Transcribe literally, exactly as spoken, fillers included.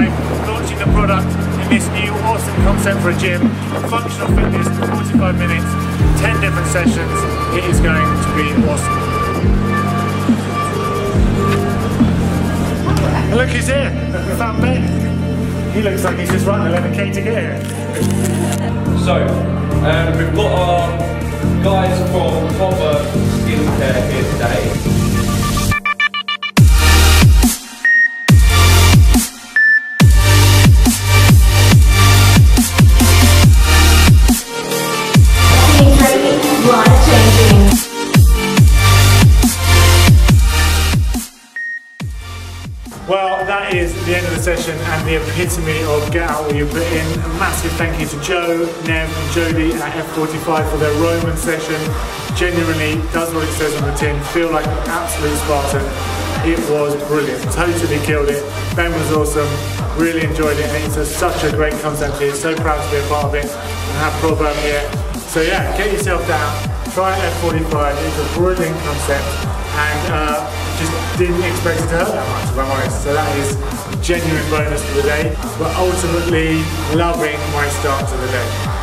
five, launching the product in this new awesome concept for a gym. Functional fitness, forty-five minutes, ten different sessions. It is going to be awesome. And look, he's here. We found Ben. He looks like he's just run eleven K to get here. So, um, we've got our guys from Proverb Skincare here today. Well, that is the end of the session and the epitome of get out what you put in. A massive thank you to Joe, Nev and Jody at F forty-five for their Roman session. Genuinely does what it says on the tin, feel like an absolute Spartan. It was brilliant, totally killed it. Ben was awesome, really enjoyed it, and it's a, such a great concept here. So proud to be a part of it and have Proverb here. So yeah, get yourself down, try F forty-five, it's a brilliant concept, and uh, just didn't expect it to hurt that much, if I'm honest. So that is a genuine bonus for the day, but ultimately loving my start to the day.